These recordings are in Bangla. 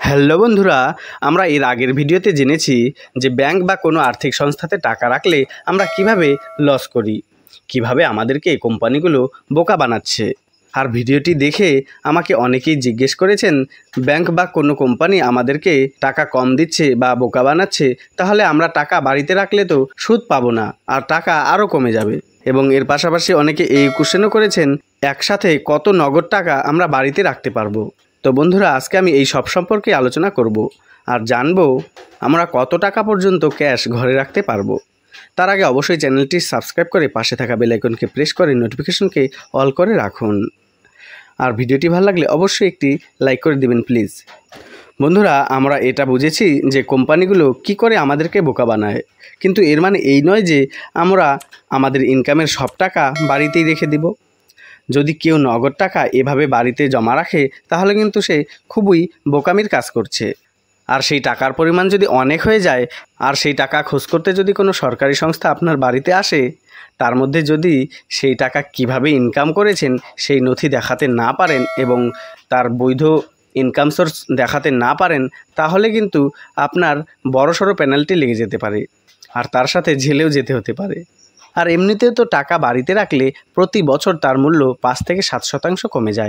হ্যালো বন্ধুরা, আমরা এর আগের ভিডিওতে জেনেছি যে ব্যাংক বা কোনো আর্থিক সংস্থাতে টাকা রাখলে আমরা কিভাবে লস করি, কিভাবে আমাদেরকে এই কোম্পানিগুলো বোকা বানাচ্ছে। আর ভিডিওটি দেখে আমাকে অনেকেই জিজ্ঞেস করেছেন, ব্যাংক বা কোনো কোম্পানি আমাদেরকে টাকা কম দিচ্ছে বা বোকা বানাচ্ছে, তাহলে আমরা টাকা বাড়িতে রাখলে তো সুদ পাবো না আর টাকা আরও কমে যাবে। এবং এর পাশাপাশি অনেকে এই কোশ্চেনও করেছেন, একসাথে কত নগদ টাকা আমরা বাড়িতে রাখতে পারবো। তো বন্ধুরা, আজকে আমি এই সব সম্পর্কে আলোচনা করব আর জানবো আমরা কত টাকা পর্যন্ত ক্যাশ ঘরে রাখতে পারবো। তার আগে অবশ্যই চ্যানেলটি সাবস্ক্রাইব করে পাশে থাকা বেল আইকনকে প্রেস করে নোটিফিকেশনকে অল করে রাখুন। আর ভিডিওটি ভালো লাগলে অবশ্যই একটি লাইক করে দিবেন প্লিজ। বন্ধুরা, আমরা এটা বুঝেছি যে কোম্পানিগুলো কি করে আমাদেরকে বোকা বানায়, কিন্তু এর মানে এই নয় যে আমরা আমাদের ইনকামের সব টাকা বাড়িতেই রেখে দিব। যদি কেউ নগদ টাকা এভাবে বাড়িতে জমা রাখে, তাহলে কিন্তু সে খুবই বোকামির কাজ করছে। আর সেই টাকার পরিমাণ যদি অনেক হয়ে যায়, আর সেই টাকা খোঁজ করতে যদি কোনো সরকারি সংস্থা আপনার বাড়িতে আসে, তার মধ্যে যদি সেই টাকা কিভাবে ইনকাম করেছেন সেই নথি দেখাতে না পারেন এবং তার বৈধ ইনকাম সোর্স দেখাতে না পারেন, তাহলে কিন্তু আপনার বড়সড় পেনাল্টি লেগে যেতে পারে, আর তার সাথে জেলেও যেতে হতে পারে। আর এমনিতেও তো টাকা বাড়িতে রাখলে প্রতি বছর তার মূল্য 5 থেকে 7% কমে যায়।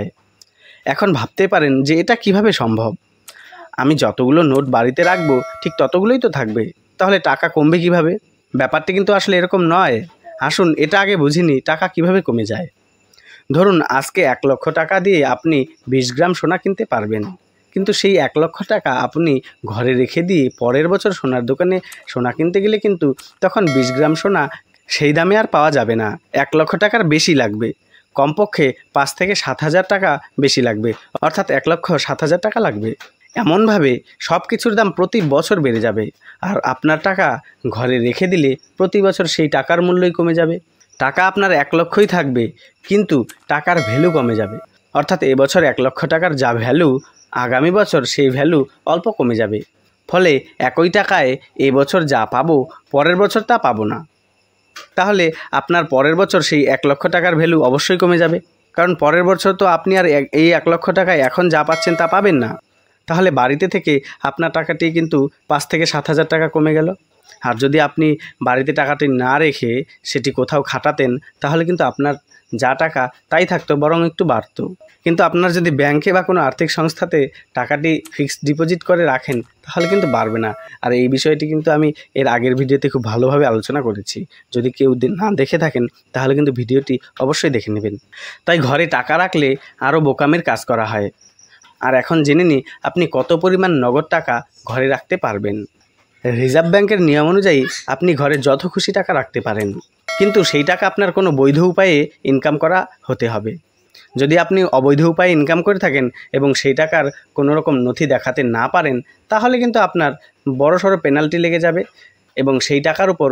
এখন ভাবতে পারেন যে এটা কিভাবে সম্ভব, আমি যতগুলো নোট বাড়িতে রাখবো ঠিক ততগুলোই তো থাকবে, তাহলে টাকা কমবে কিভাবে? ব্যাপারটি কিন্তু আসলে এরকম নয়। আসুন এটা আগে বুঝিনি টাকা কিভাবে কমে যায়। ধরুন আজকে 1 লক্ষ টাকা দিয়ে আপনি 20 গ্রাম সোনা কিনতে পারবেন, কিন্তু সেই 1 লক্ষ টাকা আপনি ঘরে রেখে দিয়ে পরের বছর সোনার দোকানে সোনা কিনতে গেলে কিন্তু তখন 20 গ্রাম সোনা সেই দামে আর পাওয়া যাবে না, 1 লক্ষ টাকার বেশি লাগবে, কমপক্ষে 5 থেকে 7,000 টাকা বেশি লাগবে, অর্থাৎ 1,07,000 টাকা লাগবে। এমনভাবে সব কিছুর দাম প্রতি বছর বেড়ে যাবে, আর আপনার টাকা ঘরে রেখে দিলে প্রতি বছর সেই টাকার মূল্যই কমে যাবে। টাকা আপনার 1 লক্ষই থাকবে, কিন্তু টাকার ভ্যালু কমে যাবে, অর্থাৎ এবছর 1 লক্ষ টাকার যা ভ্যালু, আগামী বছর সেই ভ্যালু অল্প কমে যাবে। ফলে একই টাকায় এবছর যা পাবো পরের বছর তা পাবো না। তাহলে আপনার পরের বছর সেই 1 লক্ষ টাকার ভ্যালু অবশ্যই কমে যাবে, কারণ পরের বছর তো আপনি আর এই 1 লক্ষ টাকায় এখন যা পাচ্ছেন তা পাবেন না। তাহলে বাড়িতে থেকে আপনার টাকাটি কিন্তু 5 থেকে 7,000 টাকা কমে গেল। আর যদি আপনি বাড়িতে টাকাটি না রেখে সেটি কোথাও খাটাতেন, তাহলে কিন্তু আপনার যা টাকা তাই থাকতো, বরং একটু বাড়তো। কিন্তু আপনার যদি ব্যাংকে বা কোনো আর্থিক সংস্থাতে টাকাটি ফিক্সড ডিপোজিট করে রাখেন, তাহলে কিন্তু বাড়বে না। আর এই বিষয়টি কিন্তু আমি এর আগের ভিডিওতে খুব ভালোভাবে আলোচনা করেছি। যদি কেউ না দেখে থাকেন, তাহলে কিন্তু ভিডিওটি অবশ্যই দেখে নেবেন। তাই ঘরে টাকা রাখলে আরও বোকামের কাজ করা হয়। আর এখন জেনে নিই আপনি কত পরিমাণ নগদ টাকা ঘরে রাখতে পারবেন। রিজার্ভ ব্যাংকের নিয়ম অনুযায়ী আপনি ঘরে যত খুশি টাকা রাখতে পারেন, কিন্তু সেই টাকা আপনার কোনো বৈধ উপায়ে ইনকাম করা হতে হবে। যদি আপনি অবৈধ উপায়ে ইনকাম করে থাকেন এবং সেই টাকার কোনো রকম নথি দেখাতে না পারেন, তাহলে কিন্তু আপনার বড়সড় পেনাল্টি লেগে যাবে এবং সেই টাকার উপর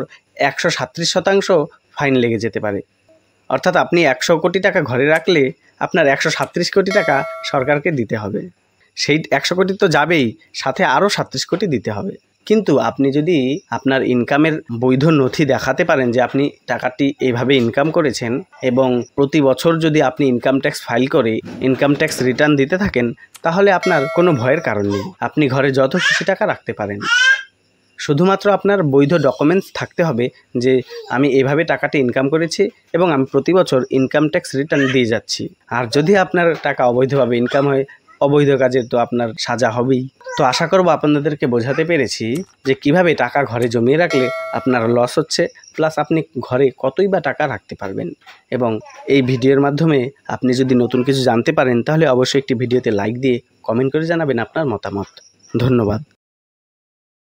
137% ফাইন লেগে যেতে পারে। অর্থাৎ আপনি 100 কোটি টাকা ঘরে রাখলে আপনার 137 কোটি টাকা সরকারকে দিতে হবে। সেই 100 কোটি তো যাবেই, সাথে আরও 37 কোটি দিতে হবে। কিন্তু আপনি যদি আপনার ইনকামের বৈধ নথি দেখাতে পারেন যে আপনি টাকাটি এইভাবে ইনকাম করেছেন, এবং প্রতি বছর যদি আপনি ইনকাম ট্যাক্স ফাইল করে ইনকাম ট্যাক্স রিটার্ন দিতে থাকেন, তাহলে আপনার কোনো ভয়ের কারণ নেই, আপনি ঘরে যত খুশি টাকা রাখতে পারেন। শুধুমাত্র আপনার বৈধ ডকুমেন্টস থাকতে হবে যে আমি এভাবে টাকাটি ইনকাম করেছি এবং আমি প্রতি বছর ইনকাম ট্যাক্স রিটার্ন দিয়ে যাচ্ছি। আর যদি আপনার টাকা অবৈধভাবে ইনকাম হয়, অবৈধ কাজে তো আপনার সাজা হবেই। তো আশা করব আপনাদেরকে বোঝাতে পেরেছি যে কিভাবে টাকা ঘরে জমিয়ে রাখলে আপনার লস হচ্ছে, প্লাস আপনি ঘরে কতই বা টাকা রাখতে পারবেন। এবং এই ভিডিওর মাধ্যমে আপনি যদি নতুন কিছু জানতে পারেন, তাহলে অবশ্যই একটি ভিডিওতে লাইক দিয়ে কমেন্ট করে জানাবেন আপনার মতামত। ধন্যবাদ।